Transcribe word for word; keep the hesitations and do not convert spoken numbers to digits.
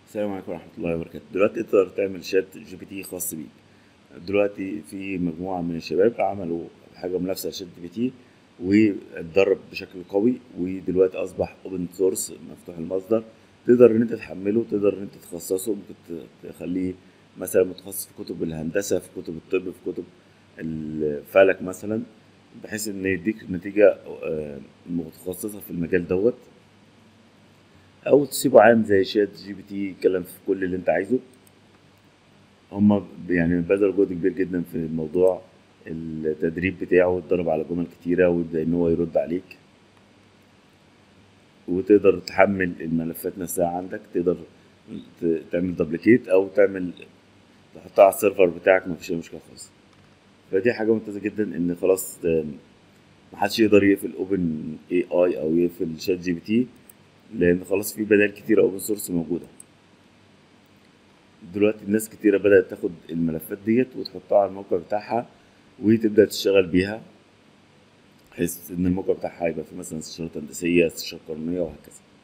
السلام عليكم ورحمة الله وبركاته. دلوقتي تقدر تعمل شات جي بي تي خاص بيك. دلوقتي في مجموعة من الشباب عملوا حاجة منافسة لشات جي بي تي واتدرب بشكل قوي، ودلوقتي أصبح اوبن سورس مفتوح المصدر. تقدر إن أنت تحمله، تقدر إن أنت تخصصه، ممكن ت- تخليه مثلا متخصص في كتب الهندسة، في كتب الطب، في كتب الفلك مثلا، بحيث إن يديك نتيجة آه، متخصصة في المجال دوت. أو تسيبه عام زي شات جي بي تي يتكلم في كل اللي أنت عايزه. هما ب- يعني بذلوا جهد كبير جدا في موضوع التدريب بتاعه، اتدرب على جمل كتيرة ويبدأ إن هو يرد عليك. وتقدر تحمل الملفات نفسها عندك، تقدر ت- تعمل دبليكيت أو تعمل تحطها على السيرفر بتاعك، مفيش أي مشكلة خالص. فدي حاجة ممتازة جدا، إن خلاص آه، محدش يقدر يقفل اوبن اي اي أو يقفل شات جي بي تي، لأن خلاص في بدائل كتيرة اوبن سورس موجودة. دلوقتي الناس كتيرة بدأت تاخد الملفات ديت وتحطها على الموقع بتاعها وتبدأ تشتغل بيها، بحيث إن الموقع بتاعها يبقى فيه مثلا استشارات هندسية، استشارات قانونية، وهكذا.